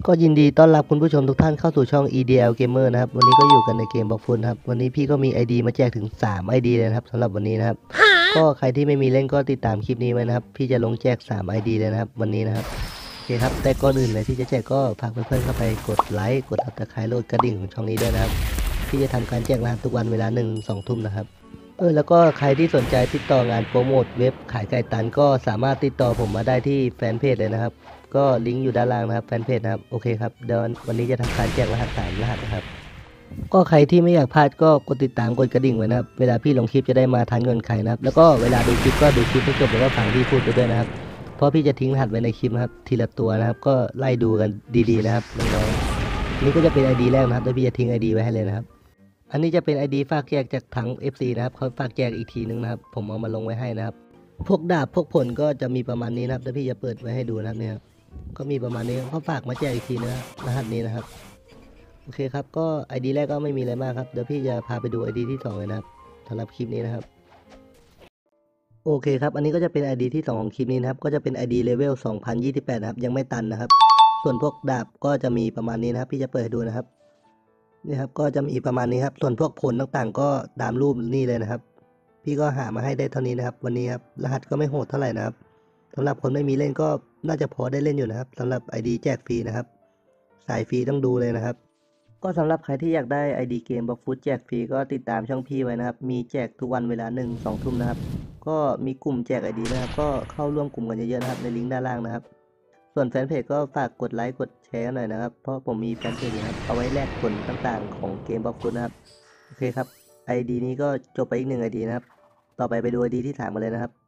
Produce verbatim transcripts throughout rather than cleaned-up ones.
ก็ยินดีต้อนรับคุณผู้ชมทุกท่านเข้าสู่ช่อง อี ดี แอล Gamer นะครับวันนี้ก็อยู่กันในเกมบล็อกฟุตครับวันนี้พี่ก็มี ไอ ดี มาแจกถึงสาม ไอ ดี เลยนะครับสำหรับวันนี้นะครับก็ใครที่ไม่มีเล่นก็ติดตามคลิปนี้ไว้นะครับพี่จะลงแจกสาม ไอ ดี เลยนะครับวันนี้นะครับโอเคครับแต่ก่อนอื่นเลยที่จะแจกก็ฝากเพื่อนๆเข้าไปกดไลค์กด Subscribe โหลดกระดิ่งของช่องนี้ด้วยนะครับพี่จะทำการแจกรหัสทุกวันเวลาหนึ่งสองทุ่มนะครับเออแล้วก็ใครที่สนใจติดต่องานโปรโมทเว็บขายไก่ตันก็สามารถติดต่อผมมาได้ที่แฟนเพจเลยนะครับก็ลิงก์อยู่ด้านล่างนะครับแฟนเพจนะครับโอเคครับเดี๋ยววันนี้จะทำการแจกรหัสสามรหัสนะครับก็ใครที่ไม่อยากพลาดก็กดติดตามกดกระดิ่งไว้นะครับเวลาพี่ลงคลิปจะได้มาทันเงินใครนะครับแล้วก็เวลาดูคลิปก็ดูคลิปให้จบแล้วก็ฟังพี่พูดไปด้วยนะครับเพราะพี่จะทิ้งรหัสไว้ในคลิปนะครับทีละตัวนะครับก็ไล่ดูกันดีๆนะครับน้องๆนี่ก็จะเป็น ไอ ดี แรกนะครับแล้วพี่จะทิ้ง ไอ ดี ไว้ให้เลยนะครับอันนี้จะเป็น ไอ ดี ฝากแจกจากถัง เอฟ ซี นะครับเขาฝากแจกอีกทีนึงนะครับผมเอามาลงไว้ให้นะครับพวกดาบพวกผลก็จะมีประมาณนี้นะครับแล้วพี่จะเปิดไว้ให้ดูนะครับเนี่ยก็มีประมาณนี้เขาฝากมาแจกอีกทีนะครับรหัสนี้นะครับโอเคครับก็ ไอ ดี แรกก็ไม่มีอะไรมากครับเดี๋ยวพี่จะพาไปดู ไอ ดี ที่สองเลยนะครับสำหรับคลิปนี้นะครับโอเคครับอันนี้ก็จะเป็น ไอ ดี ที่สองของคลิปนี้นะครับก็จะเป็น ไอ ดี level สองพันยี่สิบแปดนะครับยังไม่ตันนะครับส่วนพวกดาบก็จะมีประมาณนี้นะครับพี่จะเปิดให้ดูนะครับนี่ครับก็จะมีประมาณนี้ครับส่วนพวกผลต่างๆก็ตามรูปนี่เลยนะครับพี่ก็หามาให้ได้เท่านี้นะครับวันนี้ครับรหัสก็ไม่โหดเท่าไหร่นะครับสำหรับคนไม่มีเล่นก็น่าจะพอได้เล่นอยู่นะครับสำหรับ ไอ ดี แจกฟรีนะครับสายฟรีต้องดูเลยนะครับก็สำหรับใครที่อยากได้ ไอ ดี เกมบล็อกฟุตแจกฟรีก็ติดตามช่องพี่ไว้นะครับมีแจกทุกวันเวลาหนึ่งสองทุ่มนะครับก็มีกลุ่มแจก ไอ ดี นะครับก็เข้าร่วมกลุ่มกันเยอะๆนะครับในลิงก์ด้านล่างนะครับส่วนแฟนเพจก็ฝากกดไลค์กดแชร์หน่อยนะครับเพราะผมมีแฟนเพจนะครับเอาไว้แลกผลต่างๆของเกมบล็อกฟุตนะครับโอเคครับ ไอ ดี นี้ก็จบไปอีกหนึ่ง ไอ ดี นะครับต่อไปไปดู ไอ ดี ที่สามกันเลยนะครับ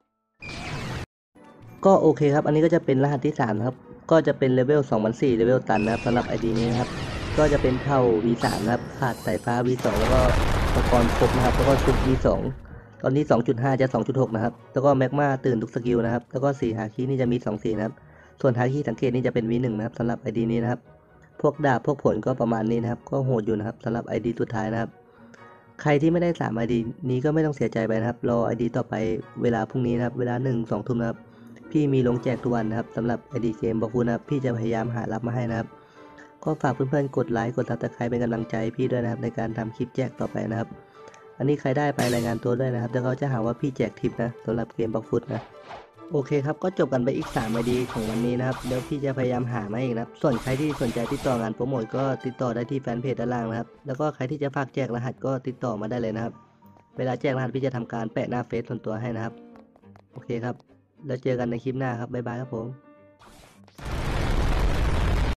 ก็โอเคครับอันนี้ก็จะเป็นรหัสที่สามครับก็จะเป็นเลเวลสองพันสี่เลเวลตันนะครับสำหรับ ไอ ดี นี้นะครับก็จะเป็นเท่า วี สาม นะครับขาดสายฟ้า วี สอง แล้วก็อุปกรณ์ครบนะครับแล้วก็ชุด วี สอง ตอนนี้ สองจุดห้า จะ สองจุดหก นะครับแล้วก็แมกมาตื่นทุกสกิลนะครับแล้วก็สีหาคีนี่จะมีสองสีนะครับส่วนหาคีสังเกตนี่จะเป็น วี หนึ่ง นะครับสำหรับ ไอ ดี นี้นะครับพวกดาบพวกผลก็ประมาณนี้นะครับก็โหดอยู่นะครับสำหรับ ไอ ดี สุดท้ายนะครับใครที่ไม่ได้สาม ไอ ดี นี้ก็ไม่ต้องเสียใจไปนะครับรอ ไอ ดี ต่อไปเวลาพรุ่งนี้นะครับเวลาหนึ่ง สองทุ่มนะครับพี่มีลงแจกทุกวันนะครับสำหรับ ไอ ดี เกมบล็อกฟุตนะครับพี่จะพยายามหารับมาให้นะครับก็ฝากเพื่อนๆกดไลค์กด Subscribe เป็นกำลังใจพี่ด้วยนะครับในการทำคลิปแจกต่อไปนะครับอันนี้ใครได้ไปรายงานตัวด้วยนะครับเดี๋ยวเขาจะหาว่าพี่แจกทิปนะสำหรับเกมบล็อกฟุตนะโอเคครับก็จบกันไปอีกสาม ไอ ดี ของวันนี้นะครับเดี๋ยวพี่จะพยายามหามาอีกนะครับส่วนใครที่สนใจติดต่องานโปรโมทก็ติดต่อได้ที่แฟนเพจด้านล่างนะครับแล้วก็ใครที่จะฝากแจกรหัสก็ติดต่อมาได้เลยนะครับเวลาแจกรหัสพี่จะทำการแปะหน้าเฟซส่วนตัวให้นะครับโอเคครับแล้วเจอกันในคลิปหน้าครับบ๊ายบายครับผม